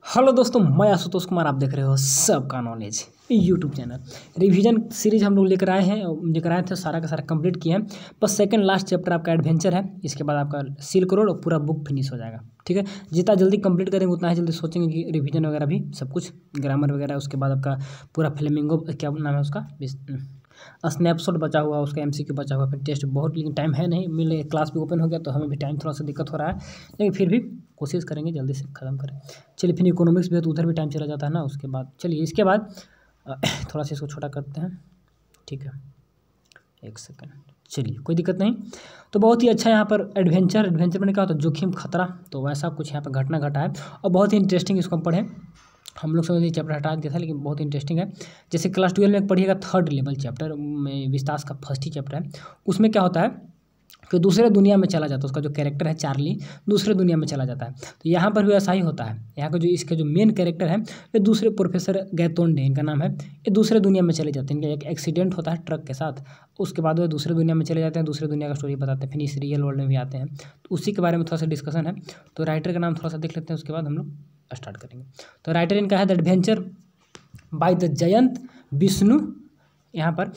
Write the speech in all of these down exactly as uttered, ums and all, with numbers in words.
Hello दोस्तों, मैं आशुतोष कुमार। आप देख रहे हो सबका knowledge YouTube channel. Revision series हम लोग लेकर आए हैं लेकर आए थे सारा का सारा कंप्लीट किए हैं। बस सेकंड लास्ट चैप्टर आपका एडवेंचर है। इसके बाद आपका सिल्क रोड और पूरा बुक फिनिश हो जाएगा। ठीक है, जितना जल्दी कंप्लीट करेंगे उतना ही जल्दी सोचेंगे कि रिवीजन वगैरह भी सब कुछ ग्रामर वगैरह। उसके बाद आपका पूरा फ्लेमिंगो क्या नाम है उसका, स्नैपशॉट बचा हुआ, उसका एमसीक्यू बचा हुआ, फिर टेस्ट बहुत, लेकिन टाइम है नहीं। मिले क्लास भी ओपन हो गया तो हमें भी टाइम थोड़ा सा दिक्कत हो रहा है, लेकिन फिर भी कोशिश करेंगे जल्दी से ख़त्म करें। चलिए, फिर इकोनॉमिक्स भी है तो उधर भी टाइम चला जाता है ना। उसके बाद चलिए इसके बाद थोड़ा सा इसको छोटा करते हैं। ठीक है, एक सेकंड। चलिए, कोई दिक्कत नहीं। तो बहुत ही अच्छा यहाँ पर एडवेंचर एडवेंचर मैंने कहा तो जोखिम खतरा, तो वैसा कुछ यहाँ पर घटना घटा है और बहुत ही इंटरेस्टिंग। इसको हम पढ़ें, हम लोग समझ चैप्टर हटा दिया था लेकिन बहुत इंटरेस्टिंग है। जैसे क्लास ट्वेल्व में पढ़िएगा थर्ड लेवल चैप्टर में, विस्तास का फर्स्ट ही चैप्टर है। उसमें क्या होता है कि दूसरे दुनिया में चला जाता है, उसका जो कैरेक्टर है चार्ली दूसरे दुनिया में चला जाता है। तो यहाँ पर भी ऐसा ही होता है। यहाँ का जो इसके जो मेन कैरेक्टर है ये दूसरे, प्रोफेसर गैतोंडे इनका नाम है, ये दूसरे दुनिया में चले जाते हैं। इनका एक एक्सीडेंट होता है ट्रक के साथ, उसके बाद वो दूसरे दुनिया में चले जाते हैं, दूसरे दुनिया का स्टोरी बताते हैं, फिर इस रियल वर्ल्ड में भी आते हैं। तो उसी के बारे में थोड़ा सा डिस्कशन है। तो राइटर का नाम थोड़ा सा देख लेते हैं, उसके बाद हम लोग स्टार्ट करेंगे। तो राइटर इनका है the adventure by the Jayant Vishnu, यहाँ पर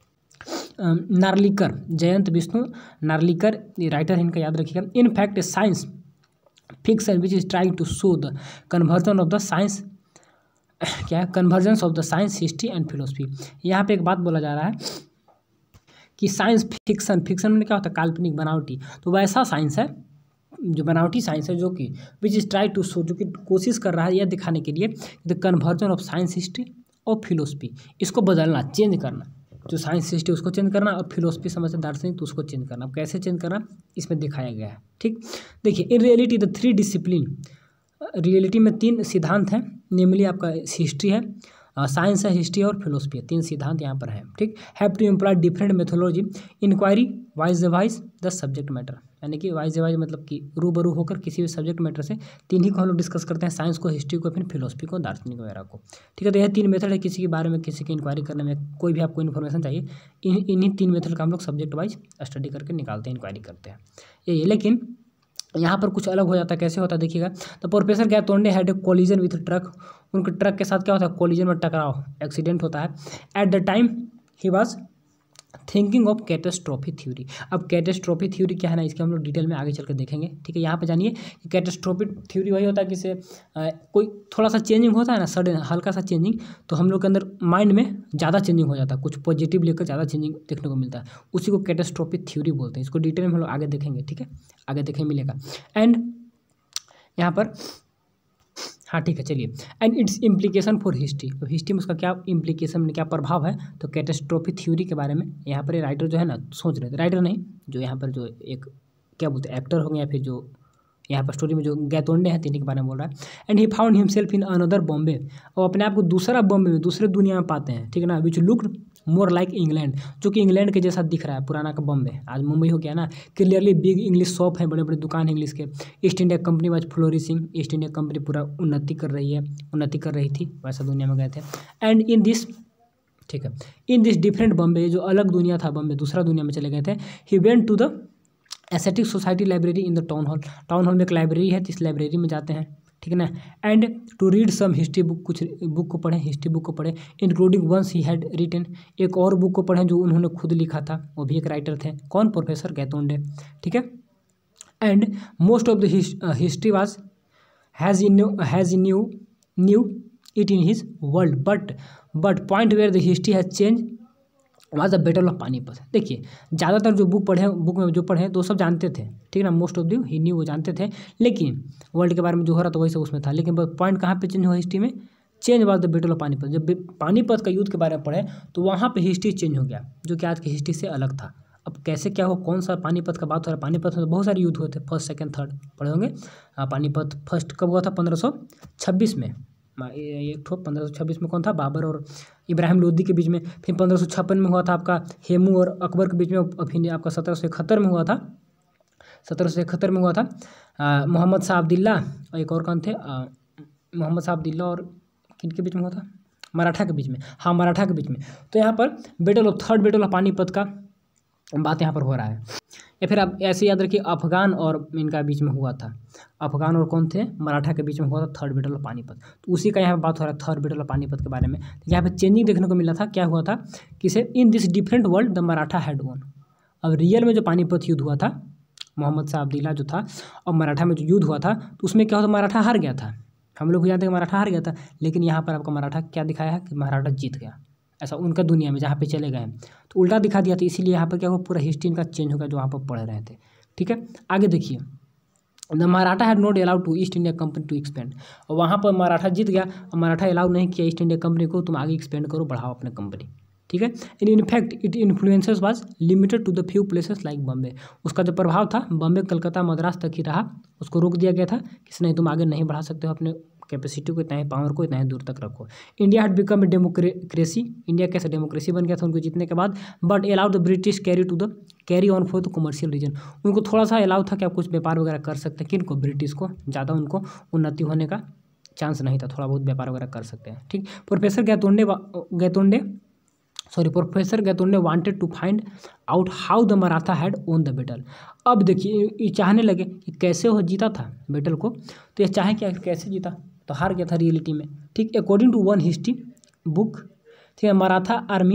नार्लिकर, जयंत विष्णु नार्लिकर ये राइटर है इनका, याद रखिएगा। In fact science fiction which is trying to show the conversion of the science, क्या है, convergence of the science, history and philosophy. यहाँ पे एक बात बोला जा रहा है कि साइंस फिक्शन, फिक्शन में क्या होता है, काल्पनिक, बनावटी। तो वैसा साइंस है जो बनावटी साइंस है, जो कि which is try to show, जो कि कोशिश कर रहा है यह दिखाने के लिए the conversion of science, history और फिलोसफी। इसको बदलना, चेंज करना, जो साइंस हिस्ट्री उसको चेंज करना और फिलोसफी समझते दार्शनिक तो उसको चेंज करना। कैसे चेंज करना इसमें दिखाया गया है। ठीक, देखिए, in reality the three discipline, reality में तीन सिद्धांत हैं, नेमली आपका हिस्ट्री है, साइंस है, हिस्ट्री और फिलोसफी है, तीन सिद्धांत यहाँ पर हैं। ठीक, have to employ different methodology, inquiry, wise wise the subject matter, यानी कि वाइज वाइज मतलब कि रूबरू होकर किसी भी सब्जेक्ट मैटर से। तीन ही को हम लोग डिस्कस करते हैं, साइंस को, हिस्ट्री को, फिर फिलोसफी को, दार्शनिक वगैरह को। ठीक है, तो यह तीन मेथड है किसी के बारे में, किसी की इंक्वायरी करने में, कोई भी आपको इन्फॉर्मेशन चाहिए, इन इन्हीं तीन मेथड का हम लोग सब्जेक्ट वाइज स्टडी करके निकालते हैं, इंक्वायरी करते हैं यही। लेकिन यहाँ पर कुछ अलग हो जाता है। कैसे होता है देखिएगा। तो professor Gaitonde had a collision with truck, उनके ट्रक के साथ क्या होता है, कोलिजन में टकराव, एक्सीडेंट होता है। At the time he was thinking of catastrophe theory. अब कैटेस्ट्रोफी थ्योरी क्या है ना, इसके हम लोग डिटेल में आगे चल के देखेंगे। ठीक है, यहाँ पे जानिए कि कैटेस्ट्रोफी थ्योरी वही होता है कि से कोई थोड़ा सा चेंजिंग होता है ना, सडन हल्का सा चेंजिंग, तो हम लोग के अंदर माइंड में ज़्यादा चेंजिंग हो जाता है, कुछ पॉजिटिव लेकर ज़्यादा चेंजिंग देखने को मिलता है, उसी को कैटेस्ट्रोफी थ्योरी बोलते हैं। इसको डिटेल में हम लोग आगे देखेंगे। ठीक है, आगे देखेंगे मिलेगा। एंड यहाँ पर हाँ ठीक है, चलिए। And its implication for history, तो हिस्ट्री में उसका क्या इम्प्लीकेशन, क्या प्रभाव है, तो कैटेस्ट्रोफी थ्योरी के बारे में यहाँ पर राइटर जो है ना सोच रहे थे, राइटर नहीं, जो यहाँ पर जो एक क्या बोलते हैं एक्टर हो गया, फिर जो यहाँ पर स्टोरी में जो गैतोंडे हैं तीन के बारे में बोल रहा है। And he found himself in another Bombay, और अपने आप को दूसरा बॉम्बे में, दूसरे दुनिया में पाते हैं। ठीक है ना, which looked more like England, जो कि इंग्लैंड के जैसा दिख रहा है, पुराना का बॉम्बे, आज मुंबई हो गया ना। क्लियरली बिग इंग्लिश शॉप है, बड़े बड़े दुकान है इंग्लिश के। East India Company was flourishing, East India Company पूरा उन्नति कर रही है, उन्नति कर रही थी, वैसा दुनिया में गए थे। एंड इन दिस, ठीक है, इन दिस डिफरेंट बॉम्बे, जो अलग दुनिया था बॉम्बे, दूसरा दुनिया में चले गए थे। He went to the aesthetic society library in the town hall, town hall में एक लाइब्रेरी है, इस लाइब्रेरी में जाते हैं। ठीक है ना। And to read some history book, कुछ बुक को पढ़ें, हिस्ट्री बुक को पढ़ें, including once he had written, एक और बुक को पढ़ें जो उन्होंने खुद लिखा था, वो भी एक राइटर थे। कौन, प्रोफेसर गैतोंडे। ठीक है। And most of the history was has in has in knew knew it in his world, but but point where the history has change was the battle of Panipat. देखिए, ज़्यादातर जो बुक पढ़े, book में जो पढ़े तो सब जानते थे। ठीक है ना, most of the he knew, वो जानते थे, लेकिन वर्ल्ड के बारे में जो हो रहा था वही सब उसमें था। लेकिन पॉइंट कहाँ पे चेंज हुआ हिस्ट्री में, change was the battle of Panipat. जब पानीपत का युद्ध के बारे में पढ़े तो वहाँ पे हिस्ट्री चेंज हो गया, जो कि आज की हिस्ट्री से अलग था। अब कैसे क्या हो, कौन सा पानीपत का बात हो रहा है, पानीपत में तो बहुत सारे युद्ध हुए थे, फर्स्ट सेकंड थर्ड पढ़े होंगे। पानीपत फर्स्ट कब हुआ था, पंद्रह सौ छब्बीस में, एक ठो पंद्रह सौ छब्बीस में कौन था, बाबर और इब्राहिम लोदी के बीच में। फिर पंद्रह सौ छप्पन में हुआ था आपका हेमू और अकबर के बीच में। फिर आपका सत्रह सौ इकहत्तर में हुआ था, सत्रह सौ इकहत्तर में हुआ था मोहम्मद शाह अब्दुल्ला और एक और कौन थे, मोहम्मद शाह अब्दुल्ला और किन के बीच में हुआ था, मराठा के बीच में, हाँ मराठा के बीच में। तो यहाँ पर battle of third battle of Panipat का बात यहाँ पर हो रहा है। या फिर आप ऐसे याद रखिए अफगान और इनका बीच में हुआ था, अफगान और कौन थे, मराठा के बीच में हुआ था थर्ड बैटल ऑफ पानीपत। तो उसी का यहाँ पे बात हो रहा है थर्ड बैटल ऑफ पानीपत के बारे में। तो यहाँ पे चेंजिंग देखने को मिला था, क्या हुआ था किसे, in this different world the Maratha had won. अब रियल में जो पानीपत युद्ध हुआ था, मोहम्मद शाह अब्दुल्ला जो था और मराठा में जो युद्ध हुआ था, तो उसमें क्या हुआ था, मराठा हार गया था। हम लोग जानते हैं मराठा हार गया था, लेकिन यहाँ पर आपका मराठा क्या दिखाया है कि मराठा जीत गया, ऐसा उनका दुनिया में जहाँ पे चले गए हैं तो उल्टा दिखा दिया था। इसीलिए यहाँ पर क्या हुआ, पूरा हिस्ट्री इनका चेंज होगा जो वहाँ पर पढ़ रहे थे। ठीक है, आगे देखिए, the Maratha had not allowed to East India Company to expand. और वहाँ पर मराठा जीत गया और मराठा अलाउ नहीं किया ईस्ट इंडिया कंपनी को, तुम आगे एक्सपेंड करो, बढ़ाओ अपने कंपनी। ठीक है, in in fact it influences was limited to the few places like Bombay. उसका जो प्रभाव था बॉम्बे, कलकत्ता, मद्रास तक ही रहा, उसको रोक दिया गया था कि नहीं तुम आगे नहीं बढ़ा सकते हो अपने कैपेसिटी को, इतना ही पावर को इतना ही दूर तक रखो। India had become a democracy, India कैसे डेमोक्रेसी बन गया था उनको जीतने के बाद, but allowed the British carry to the carry on for the commercial reason. उनको थोड़ा सा अलाउ था कि आप कुछ व्यापार वगैरह कर सकते हैं, किनको, ब्रिटिश को, ज़्यादा उनको उन्नति होने का चांस नहीं था, थोड़ा बहुत व्यापार वगैरह कर सकते हैं। ठीक, professor Gaitonde Gaitonde sorry professor Gaitonde wanted to find out how the Maratha had won the battle. अब देखिए ये चाहने लगे कि कैसे वो जीता था बैटल को, तो ये चाहे कि कैसे जीता, तो हार गया था रियलिटी में। ठीक, according to one history book, ठीक है, Maratha army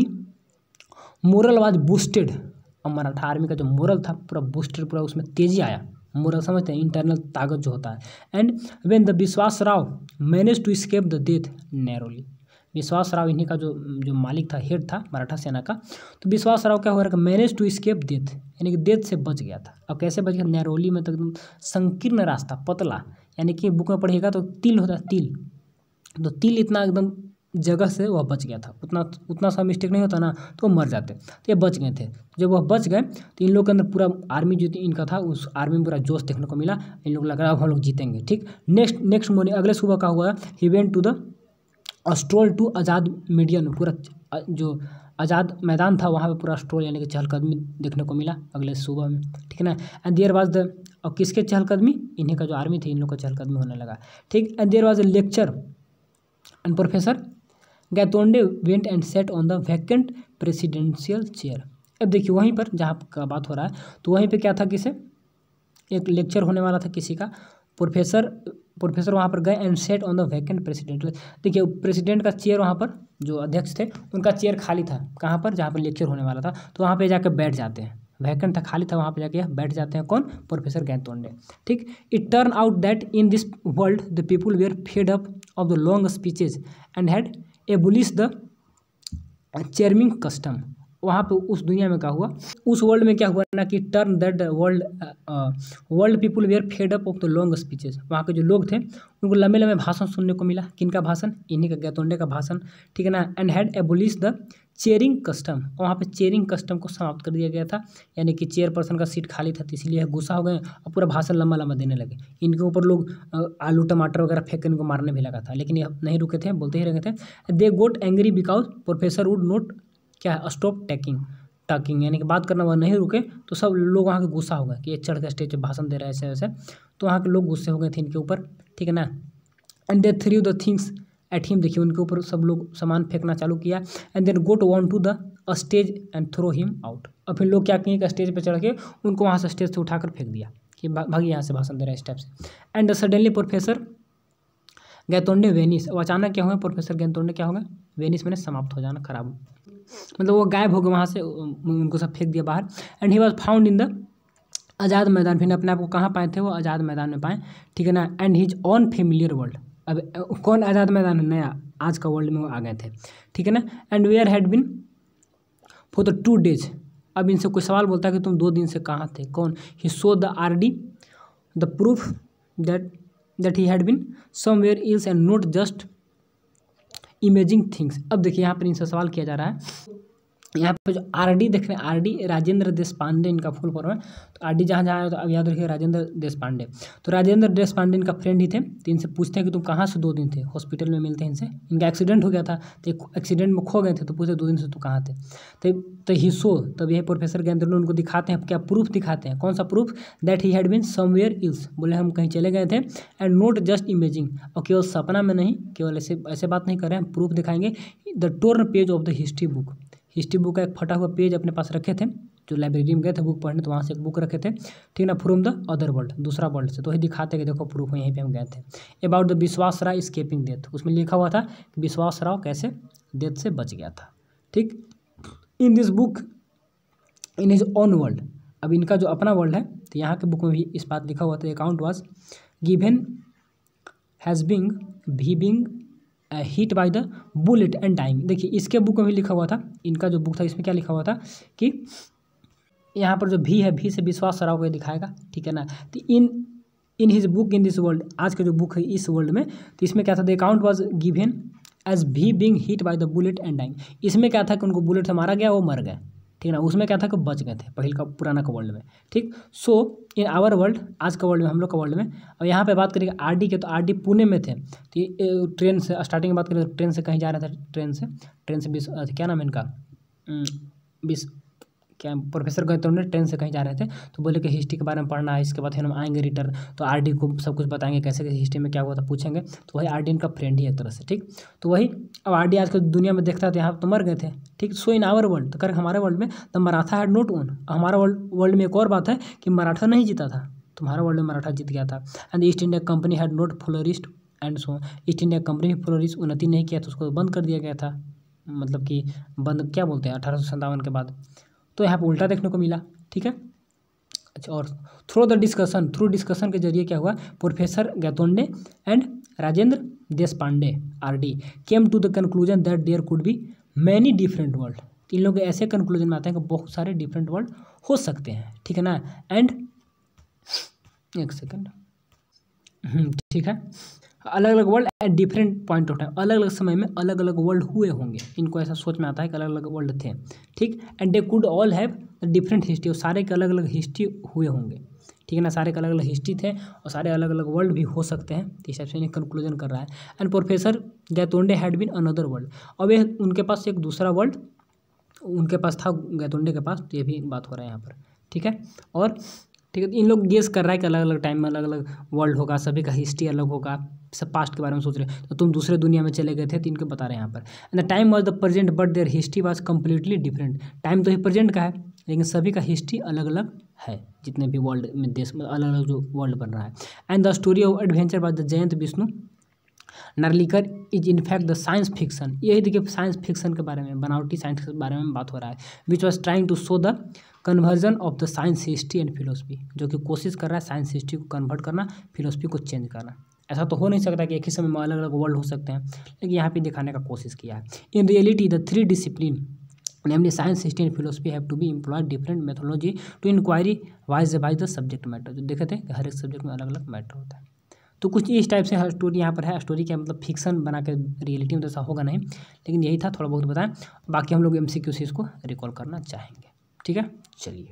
morale was boosted. और मराठा आर्मी का जो मोरल था पूरा बूस्टेड, पूरा उसमें तेजी आया। मोरल समझते हैं, इंटरनल ताकत जो होता है। And when the Vishwas Rao manage to escape the death narrowly. Vishwas Rao इन्हीं का जो जो मालिक था, हेड था मराठा सेना का, तो विश्वास राव क्या हुआ था, मैनेज टू स्केप डेथ, यानी कि डेथ से बच गया था। अब कैसे बच गया, नैरोली में तो एकदम संकीर्ण रास्ता, पतला, यानी कि बुक में पढ़िएगा तो तिल होता है, तिल, तो तिल इतना एकदम जगह से वह बच गया था, उतना उतना सा मिस्टेक नहीं होता ना तो वो मर जाते, तो ये बच गए थे। जब वह बच गए तो इन लोग के अंदर पूरा आर्मी जो इनका था, उस आर्मी में पूरा जोश देखने को मिला, इन लोग लग रहा अब हम लोग जीतेंगे। ठीक, नेक्स्ट नेक्स्ट मॉर्निंग, अगले सुबह का हुआ, he went to the stroll to Azad Maidan, पूरा जो आज़ाद मैदान था वहाँ पे पूरा स्ट्रोल यानी कि चहलकदमी देखने को मिला अगले सुबह में। ठीक है ना, एंड देयर वाज द, और किसके चहलकदमी, इन्हीं का जो आर्मी थी इन लोग का चहलकदमी होने लगा। ठीक, and there was a lecture and professor Gaitonde went and sat on the vacant presidential chair. अब देखिए वहीं पर जहाँ का बात हो रहा है, तो वहीं पे क्या था, किसे, एक लेक्चर होने वाला था किसी का, प्रोफेसर प्रोफेसर वहाँ पर गए and sat on the vacant president. देखिए प्रेसिडेंट का चेयर, वहाँ पर जो अध्यक्ष थे उनका चेयर खाली था, कहाँ पर, जहाँ पर लेक्चर होने वाला था, तो वहाँ पे जाकर बैठ जाते हैं, वैकेंट था, खाली था, वहाँ पे जाके बैठ जाते हैं, कौन, प्रोफेसर गैतोंडे। ठीक, it turn out that in this world the people were fed up of the long speeches and had abolish the chairing custom. वहाँ पे उस दुनिया में क्या हुआ, उस वर्ल्ड में क्या हुआ ना कि turn that world world people were fed up of the long speeches. वहाँ के जो लोग थे उनको लंबे लंबे भाषण सुनने को मिला, किनका भाषण, इन्हीं का गैतोंडे का भाषण। ठीक है ना, and had abolish the chairing custom, वहाँ पे चेयरिंग कस्टम को समाप्त कर दिया गया था, यानी कि चेयर पर्सन का सीट खाली था, तो इसीलिए गुस्सा हो गए और पूरा भाषण लंबा लंबा देने लगे। इनके ऊपर लोग आलू टमाटर वगैरह फेंक कर इनको मारने भी लगा था, लेकिन ये नहीं रुके थे, बोलते ही रहे थे। They got angry because professor would not क्या है, स्टॉप टैकिंग टॉकिंग, यानी कि बात करना वह नहीं रुके, तो सब लोग वहाँ के गुस्सा हो गए कि ये चढ़ के स्टेज पर भाषण दे रहे हैं ऐसे वैसे, तो वहाँ के लोग गुस्से हो गए थे इनके ऊपर। ठीक है ना, and they threw the things at him, देखिए उनके ऊपर सब लोग सामान फेंकना चालू किया। And then got one to the stage and throw him out, और फिर लोग क्या किए, स्टेज पर चढ़ के उनको वहाँ से स्टेज से उठाकर फेंक दिया कि भागी यहाँ से, भाषण दे रहे हैं इस टाइप से। And suddenly professor Gaitonde vanish, और अचानक क्या हुआ, प्रोफेसर गैतोंडे क्या होगा, वेनिस मैंने समाप्त हो जाना, खराब, मतलब वो गायब हो गए वहाँ से, उनको सब फेंक दिया बाहर। And he was found in the Azad Maidan, फिर अपने आप को कहाँ पाए थे, वो आज़ाद मैदान में पाए। ठीक है ना, and his own familiar world, अब कौन आज़ाद मैदान है, नया आज का वर्ल्ड में वो आ गए थे। ठीक है ना, and where had been for the two days, अब इनसे कोई सवाल बोलता है कि तुम दो दिन से कहाँ थे, कौन, he show the R D the proof that that he had been somewhere else and not just imagining things. अब देखिए यहाँ पर इनसे सवाल किया जा रहा है, यहाँ पे जो आरडी देख रहे हैं, आरडी राजेंद्र देशपांडे इनका फुल फॉर्म है, तो आरडी जहाँ जहाँ है तो अब याद रखिए राजेंद्र देशपांडे। तो राजेंद्र देशपांडे इनका फ्रेंड ही थे, तो इनसे पूछते हैं कि तुम कहाँ से दो दिन थे, हॉस्पिटल में मिलते हैं इनसे, इनका एक्सीडेंट हो गया था, तो एक्सीडेंट में खो गए थे, तो पूछते दो दिन से तू कहाँ थे, तो तो ही सो, तब यही प्रोफेसर गैतोंडे उनको दिखाते हैं, क्या प्रूफ दिखाते हैं, कौन सा proof, that he had been somewhere else, बोले हम कहीं चले गए थे, एंड नॉट जस्ट इमेजिंग, और केवल सपना में नहीं, केवल ऐसे ऐसे बात नहीं कर रहे हैं, प्रूफ दिखाएंगे। The torn page of the history book, history book का एक फटा हुआ पेज अपने पास रखे थे, जो लाइब्रेरी में गए थे बुक पढ़ने, तो वहाँ से एक बुक रखे थे, ठीक ना, फ्रॉम द अदर वर्ल्ड, दूसरा वर्ल्ड से, तो वही दिखाते कि देखो प्रूफ है, यहीं पे हम गए थे। About the Vishwas Rao escaping death, उसमें लिखा हुआ था कि विश्वास राव कैसे डेथ से बच गया था, ठीक। In this book in his own world, अब इनका जो अपना वर्ल्ड है, तो यहाँ के बुक में भी इस बात लिखा हुआ था, account was given has being भी being hit by the bullet and dying. देखिए इसके बुक में भी लिखा हुआ था, इनका जो बुक था इसमें क्या लिखा हुआ था कि यहाँ पर जो भी है, भी से विश्वास राव को दिखाएगा, ठीक है ना। तो in in his book in this world, आज का जो बुक है इस वर्ल्ड में, तो इसमें क्या था, the account was given as भी being hit by the bullet and dying. इसमें क्या था कि उनको बुलेट से मारा गया, वो मर गए, ठीक ना। उसमें क्या था कि बच गए थे पहले का पुराना का वर्ल्ड में, ठीक। सो इन आवर वर्ल्ड, आज का वर्ल्ड में, हम लोग का वर्ल्ड में, और यहाँ पे बात करेंगे आरडी के, तो आरडी पुणे में थे, तो ये ट्रेन से स्टार्टिंग में बात करें तो ट्रेन से कहीं जा रहे थे, ट्रेन से ट्रेन से बीस क्या नाम है इनका, बीस क्या प्रोफेसर गए तो ट्रेन से कहीं जा रहे थे, तो बोले कि हिस्ट्री के बारे में पढ़ना है, इसके बाद फिर हम आएंगे रिटर्न, तो आरडी को सब कुछ बताएंगे कैसे कैसे हिस्ट्री में क्या हुआ था पूछेंगे, तो वही आरडी इनका फ्रेंड ही है एक तरह से, ठीक। तो वही अब आरडी आज कल दुनिया में देखता है तो यहाँ तो मर गए थे, ठीक। सो इन आवर वर्ल्ड, तो कर हमारे वर्ल्ड में the Maratha had not won, हमारा वर्ल्ड वर्ल्ड में एक और बात है कि मराठा नहीं जीता था, तुम्हारा वर्ल्ड में मराठा जीत गया था। And East India Company had not flourished and so, East India Company भी फ्लोरिश उन्नति नहीं किया, तो उसको बंद कर दिया गया था, मतलब कि बंद क्या बोलते हैं अठारह सौ सत्तावन के बाद, तो यहाँ पर उल्टा देखने को मिला, ठीक है। अच्छा, और through the discussion, through discussion के जरिए क्या हुआ, professor Gaitonde and Rajendra Deshpande RD came to the conclusion that there could be many different world. इन लोग ऐसे कंक्लूजन में आते हैं कि बहुत सारे डिफरेंट वर्ल्ड हो सकते हैं, ठीक है ना। एंड एक सेकेंड, ठीक है, अलग अलग world at different point of time, अलग अलग समय में अलग अलग वर्ल्ड हुए होंगे, इनको ऐसा सोच में आता है कि अलग अलग वर्ल्ड थे, ठीक। And they could all have different history, और सारे के अलग अलग हिस्ट्री हुए होंगे, ठीक है ना, सारे के अलग अलग हिस्ट्री थे और सारे अलग अलग वर्ल्ड भी हो सकते हैं, तो इस टाइप से कंक्लूजन कर रहा है। And professor Gaitonde had been another world, अब ये उनके पास एक दूसरा वर्ल्ड उनके पास था, गैतोंडे के पास, तो ये भी बात हो रहा है यहाँ पर, ठीक है। और ठीक है, इन लोग गेस कर रहा है कि अलग अलग टाइम में अलग अलग वर्ल्ड होगा, सभी का हिस्ट्री अलग होगा, सब पास्ट के बारे में सोच रहे हैं, तो तुम दूसरे दुनिया में चले गए थे, तो इनके बता रहे हैं यहाँ पर। And the time was the present but their history was completely different, time तो ही प्रेजेंट का है, लेकिन सभी का हिस्ट्री अलग अलग है, जितने भी वर्ल्ड में देश में अलग अलग जो वर्ल्ड बन रहा है। And the story of adventure by the Jayant Vishnu Narlikar is in fact the science fiction, यही देखिए साइंस फिक्शन के बारे में, बनावटी साइंस के बारे में बात हो रहा है, which was trying to show the conversion of the science history and philosophy, जो कि कोशिश कर रहा है साइंस हिस्ट्री को कन्वर्ट करना, फिलोसफी को चेंज करना। ऐसा तो हो नहीं सकता कि एक ही समय में अलग अलग वर्ल्ड हो सकते हैं, लेकिन यहाँ पे दिखाने का कोशिश किया है। In reality the three discipline namely science, history and philosophy have to be employed different methodology to inquiry wise by the subject matter, जो देखे थे हर एक सब्जेक्ट में अलग अलग मैटर होता है। तो कुछ इस टाइप से हर स्टोरी यहाँ पर है, स्टोरी क्या मतलब फिक्शन बना के, रियलिटी में तो ऐसा होगा नहीं, लेकिन यही था, थोड़ा बहुत बताएं, बाकी हम लोग एम सी क्यू से इसको रिकॉल करना चाहेंगे, ठीक है। चलिए,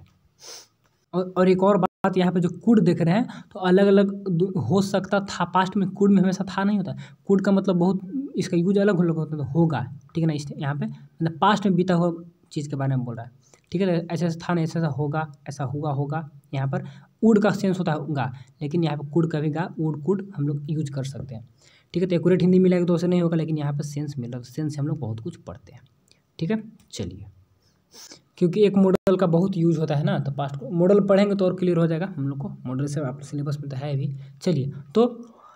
और और एक और बात यहाँ पे जो कुड देख रहे हैं, तो अलग अलग हो सकता था, पास्ट में कुड में हमेशा था नहीं होता, कुड का मतलब बहुत, इसका यूज अलग अलग होता है, तो होगा, ठीक है ना। इस यहाँ पे मतलब पास्ट में बीता हुआ चीज़ के बारे में बोल रहा है, ठीक है। ऐसा ऐसा था नहीं, ऐसा ऐसा होगा, ऐसा हुआ होगा, यहाँ पर वुड का सेंस होता होगा, लेकिन यहाँ पे कुड का भी गा, वुड कुड हम लोग यूज कर सकते हैं, ठीक है। तो एक्यूरेट हिंदी मिलेगा तो ऐसे नहीं होगा, लेकिन यहाँ पर सेंस मिल रहा है, सेंस से हम लोग बहुत कुछ पढ़ते हैं, ठीक है। चलिए, क्योंकि एक मॉडल का बहुत यूज होता है ना, तो पास्ट मॉडल पढ़ेंगे तो और क्लियर हो जाएगा हम लोग को, मॉडल से आप सिलेबस में तो है भी। चलिए, तो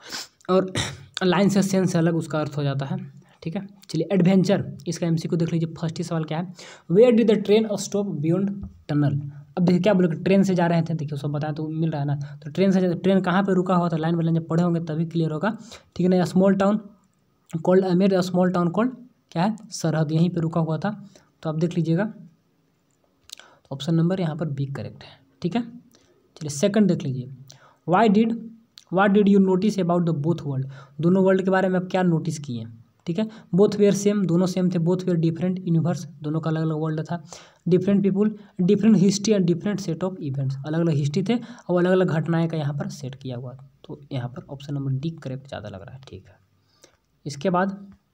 और लाइन से सेंस से अलग उसका अर्थ हो जाता है, ठीक है। चलिए, एडवेंचर, इसका एमसीक्यू देख लीजिए। फर्स्ट ही सवाल क्या है, where did the train stop beyond tunnel. अब देखिए क्या बोले, ट्रेन से जा रहे थे, देखिए सब बताया तो मिल रहा है ना, तो ट्रेन से ट्रेन कहाँ पे रुका हुआ था, लाइन बाई लाइन जब पढ़े होंगे तभी क्लियर होगा, ठीक है ना। Small town called Amer, small town called क्या है, सरहद, यहीं पे रुका हुआ था, तो आप देख लीजिएगा, ऑप्शन नंबर यहाँ पर बी करेक्ट है, ठीक है। चलिए, सेकंड देख लीजिए, why did what did you notice about the both world, दोनों वर्ल्ड के बारे में आप क्या नोटिस किए, ठीक है। बोथ वेयर सेम, दोनों सेम थे, बोथ वेयर डिफरेंट यूनिवर्स, दोनों का अलग अलग वर्ल्ड था। Different people, different history and different set of events, अलग अलग हिस्ट्री थे और अलग अलग घटनाएं का यहाँ पर सेट किया हुआ, तो यहाँ पर ऑप्शन नंबर डी करेक्ट ज़्यादा लग रहा है, ठीक है। इसके बाद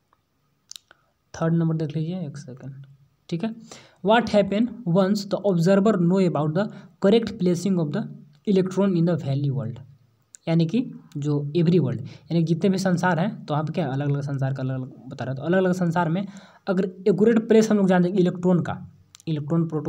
थर्ड नंबर देख लीजिए, एक सेकेंड, ठीक है। What happen once the observer know about the correct placing of the electron in the valley world, यानी कि जो एवरी वर्ल्ड, यानी जितने भी संसार हैं, तो यहाँ पे क्या अलग अलग संसार का अलग अलग बता रहा है, तो अलग अलग संसार में अगर एक्यूरेट प्लेस हम लोग जान जाएंगे इलेक्ट्रॉन का, इलेक्ट्रॉन प्रोटॉन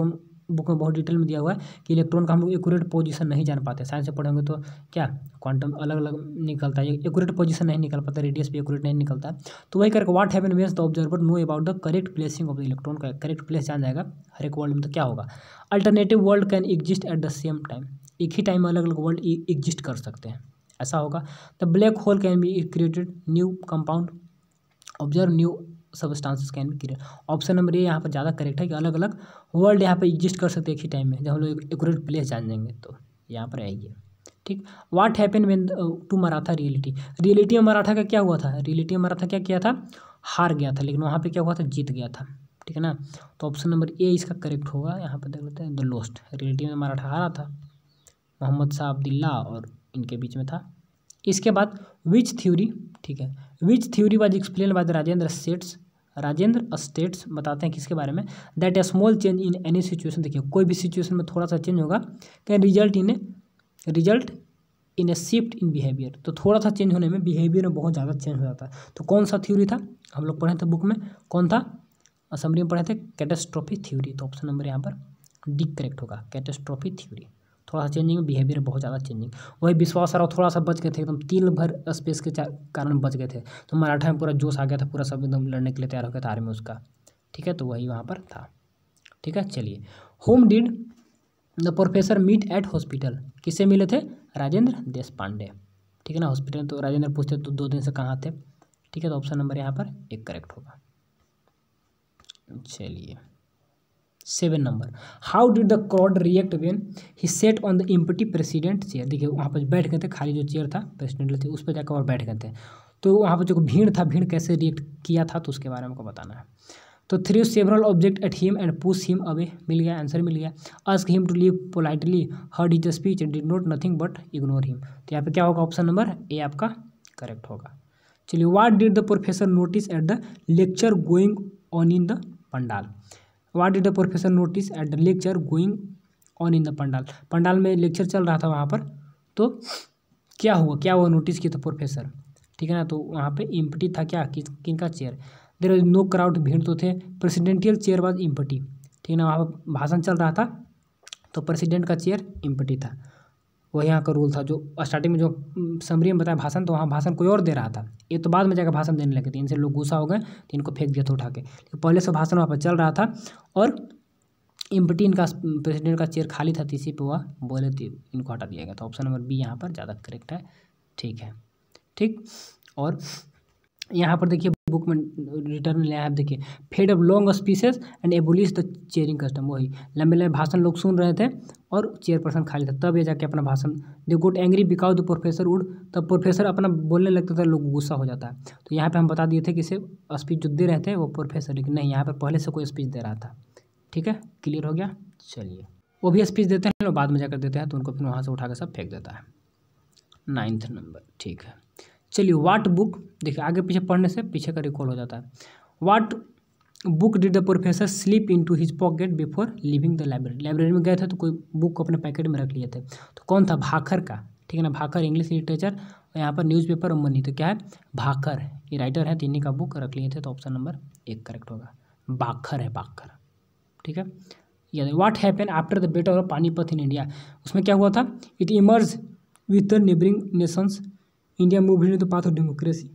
बुक में बहुत डिटेल में दिया हुआ है कि इलेक्ट्रॉन का हम लोग एक्यूरेट पोजीशन नहीं जान पाते। साइंस से पढ़ेंगे तो क्या क्वांटम अलग अलग निकलता है, एक्यूरेट पोजीशन नहीं निकल पाता, रेडियस भी एक्यूरेट नहीं निकलता। तो वही करके what happen when the observer know about the correct placing of the electron, का करेक्ट प्लेस जान जाएगा हर एक वर्ल्ड में, तो क्या होगा, alternative world can exist at the same time, एक ही टाइम में अलग अलग वर्ल्ड एग्जिस्ट कर सकते हैं, ऐसा होगा। The black hole can be created new compound, observe new substances can be create. Option number A यहाँ पर ज़्यादा करेक्ट है कि अलग अलग वर्ल्ड यहाँ पर एग्जिस्ट कर सकते हैं एक ही टाइम में, जब हम लोग एक्यूरेट प्लेस जान जाएंगे तो यहाँ पर आएगी। ठीक, what happen when to Maratha reality, reality में मराठा का क्या हुआ था, रियलिटी में मराठा क्या किया था, हार गया था, लेकिन वहाँ पे क्या हुआ था, जीत गया था। ठीक है ना, तो ऑप्शन नंबर ए इसका करेक्ट होगा। यहाँ पर देख लेते हैं, द लोस्ट, रियलिटी में मराठा हारा था, मोहम्मद शाह अब्दुल्ला और इनके बीच में था। इसके बाद विच थ्योरी, ठीक है, which theory was explain by the Rajendra states, Rajendra states बताते हैं किसके बारे में, that a small change in any situation, देखिए कोई भी सिचुएशन में थोड़ा सा चेंज होगा, can result in a result in a shift in behaviour, तो थोड़ा सा चेंज होने में बिहेवियर में बहुत ज़्यादा चेंज हो जाता है। तो कौन सा थ्योरी था, हम लोग पढ़े थे बुक में, कौन था, असम्बली में पढ़े थे, कैटास्ट्रोफी थ्योरी। तो ऑप्शन नंबर यहाँ पर डी करेक्ट होगा, कैटास्ट्रोफी थ्योरी, थोड़ा सा चेंजिंग में बिहेवियर बहुत ज़्यादा चेंजिंग। वही विश्वास राव थोड़ा सा बच गए थे, एकदम तिल भर स्पेस के कारण बच गए थे, तो मराठा में पूरा जोश आ गया था, पूरा सब एकदम लड़ने के लिए तैयार हो गया था आर्मी उसका। ठीक है, तो वही वहाँ पर था। ठीक है, चलिए, whom did the professor meet at hospital, किससे मिले थे, राजेंद्र देश पांडे। ठीक है ना, हॉस्पिटल तो राजेंद्र पूछते तो दो दिन से कहाँ थे। ठीक है, तो ऑप्शन नंबर यहाँ पर एक करेक्ट होगा। चलिए, seven number, how did the crowd react when he sat on the empty president chair, देखिए वहाँ पर बैठ गए थे, खाली जो चेयर था प्रेसिडेंट थे उस पर जाकर और बैठ गए थे, तो वहाँ पर जो भीड़ था, भीड़ कैसे रिएक्ट किया था, तो उसके बारे में को बताना है। तो threw several object at him and push him away, मिल गया, आंसर मिल गया। Ask him to leave politely, heard his speech and did not nothing but ignore him, तो यहाँ पे क्या होगा, ऑप्शन नंबर ए आपका करेक्ट होगा। चलिए, what did the professor notice at the lecture going on in the pandal, what did the professor notice at the lecture going on in the pandal, pandal में lecture चल रहा था वहाँ पर, तो क्या हुआ, क्या हुआ नोटिस किया था प्रोफेसर। ठीक है ना, तो वहाँ पे इम्पटी था, क्या किस किनका chair, there was no crowd, भीड़ तो थे, प्रेसिडेंटियल चेयर वाज इम्पटी। ठीक है ना, वहाँ पर भाषण चल रहा था, तो प्रेसिडेंट का चेयर इम्पटी था, वही यहाँ का रूल था। जो स्टार्टिंग में जो समरी में बताया भाषण, तो वहाँ भाषण कोई और दे रहा था, ये तो बाद में जाकर भाषण देने लगे थे, इनसे लोग गुस्सा हो गए तो इनको फेंक दिया था उठा के, तो पहले से भाषण वहाँ पर चल रहा था और इम्पटी इनका प्रेसिडेंट का चेयर खाली था, तो इसी पे वह बोले थे इनको हटा दिया गया, तो ऑप्शन नंबर बी यहाँ पर ज़्यादा करेक्ट है। ठीक है, ठीक, और यहाँ पर देखिए बुक में रिटर्न लिया है, देखिए fed of long speeches and abolish the chairing custom, वही लंबे लंबे भाषण लोग सुन रहे थे और चेयरपर्सन खाली था, तब ये जाके अपना भाषण, they got angry because the professor would, तब प्रोफेसर अपना बोलने लगता था, लोग गुस्सा हो जाता है। तो यहाँ पे हम बता दिए थे कि इसे स्पीच जो दे रहे थे वो प्रोफेसर, लेकिन नहीं, यहाँ पर पहले से कोई स्पीच दे रहा था। ठीक है, क्लियर हो गया। चलिए, वो भी स्पीच देते हैं, लोग बाद में जाकर देते हैं, तो उनको फिर वहाँ से उठा कर सब फेंक देता है। नाइन्थ नंबर, ठीक है, चलिए, वाट बुक, देखिए आगे पीछे पढ़ने से पीछे का रिकॉल हो जाता है। What book did the professor slip into his pocket before leaving the library, library में गए थे तो कोई बुक को अपने पैकेट में रख लिए थे, तो कौन था, भाखर का। ठीक है ना, भाखर इंग्लिश लिटरेचर, और यहाँ पर न्यूज़पेपर और मनी, तो क्या है, भाखर, ये राइटर है, तीन का बुक रख लिए थे, तो ऑप्शन नंबर एक करेक्ट होगा, बाखर है, बाखर। ठीक है, याद है, what happen after the battle of Panipat in India, उसमें क्या हुआ था, it emerge with the neighbouring nations, India move in the path of democracy,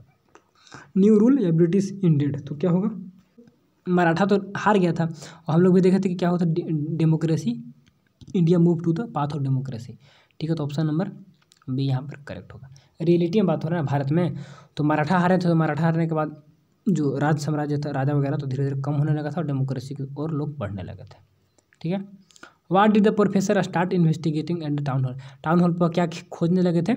new rule या ब्रिटिश इंडेड, तो क्या होगा, मराठा तो हार गया था, और हम लोग भी देखे थे कि क्या होता है, democracy, India move to the path of democracy. ठीक है, तो ऑप्शन नंबर बी यहाँ पर करेक्ट होगा। रियलिटी में बात हो रहा है भारत में, तो मराठा हारे थे, तो मराठा हारने के बाद जो राज साम्राज्य था, राजा वगैरह, तो धीरे धीरे कम होने लगा था और डेमोक्रेसी की ओर लोग बढ़ने लगे थे। ठीक है, what did the professor start investigating at the town hall, town hall पर क्या खोजने लगे थे,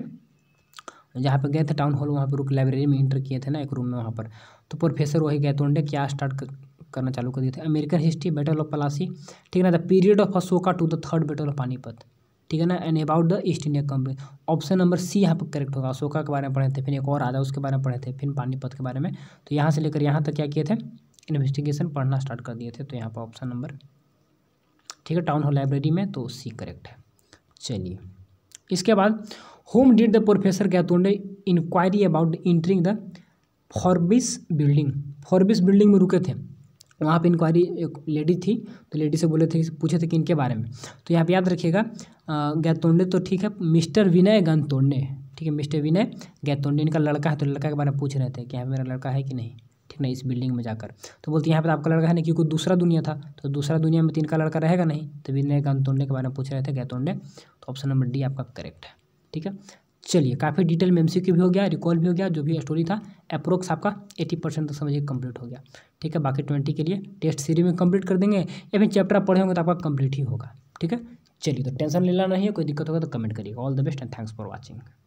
जहाँ पे गए थे टाउन हॉल, वहाँ पर रुक लाइब्रेरी में इंटर किए थे ना एक रूम में वहाँ पर, तो प्रोफेसर वही गए तो क्या स्टार्ट करना चालू कर दिए थे, American history, battle of Plassey. ठीक है ना, the period of Ashoka to the third battle of Panipat. ठीक है ना, and about the East India Company, option number C यहाँ पर करेक्ट होगा। अशोका के बारे में पढ़े थे, फिर एक और राजा उसके बारे में पढ़े थे, फिर पानीपत के बारे में, तो यहाँ से लेकर यहाँ तक क्या किए थे, इन्वेस्टिगेशन पढ़ना स्टार्ट कर दिए थे, तो यहाँ पर ऑप्शन नंबर, ठीक है, टाउन हॉल लाइब्रेरी में, तो सी करेक्ट है। चलिए, इसके बाद whom did the professor Gaitonde inquiry about entering the Forbes building, Forbes building में रुके थे, वहाँ पे इंक्वायरी एक लेडी थी, तो लेडी से बोले थे, पूछे थे कि इनके बारे में। तो यहाँ पे याद रखिएगा गैतोंडे तो ठीक है, मिस्टर विनय गैतोंडे, ठीक है, मिस्टर विनय गैतोंडे इनका लड़का है, तो लड़का के बारे में पूछ रहे थे कि यहाँ मेरा लड़का है कि नहीं, ठीक ना, इस बिल्डिंग में जाकर। तो बोलते यहाँ पर आपका लड़का है नहीं, क्योंकि दूसरा दुनिया था, तो दूसरा दुनिया में तो इनका लड़का रहेगा नहीं, तो विनय गैतोंडे के बारे में पूछ रहे थे, गैतोंडे। तो ऑप्शन नंबर डी आपका करेक्ट है, ठीक है। चलिए, काफ़ी डिटेल में एमसीक्यू भी हो गया, रिकॉल भी हो गया, जो भी स्टोरी था अप्रोक्स आपका अस्सी परसेंट तो समझिए कंप्लीट हो गया, ठीक है। बाकी ट्वेंटी के लिए टेस्ट सीरीज में कंप्लीट कर देंगे, या फिर चैप्टर पढ़े होंगे तो आपका कंप्लीट ही होगा, ठीक है। चलिए, तो टेंशन लेना नहीं है, कोई दिक्कत होगा तो कमेंट करिएगा। All the best and thanks for watching.